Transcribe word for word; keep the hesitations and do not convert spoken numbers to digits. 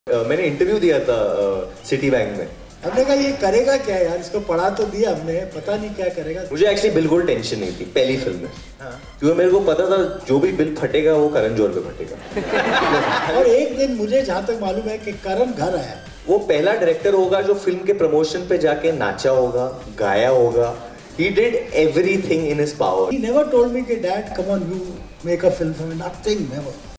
Uh, मैंने interview दिया था सिटी uh, बैंक में। हमने कहा ये करेगा क्या यार, इसको पढ़ा तो दिया हमने, पता नहीं क्या करेगा। मुझे एक्चुअली बिल्कुल टेंशन नहीं थी पहली फिल्म में। हाँ। क्योंकि मेरे को पता था जो भी बिल फटेगा वो करण जोहर पे फटेगा। और एक दिन मुझे जहाँ तक मालूम है कि करण घर आया, वो पहला डायरेक्टर होगा जो फिल्म के प्रमोशन पे जाके नाचा होगा, गाया होगा। He did everything in his power. He never told me कि Dad, come on, you make a film for me. Nothing, never.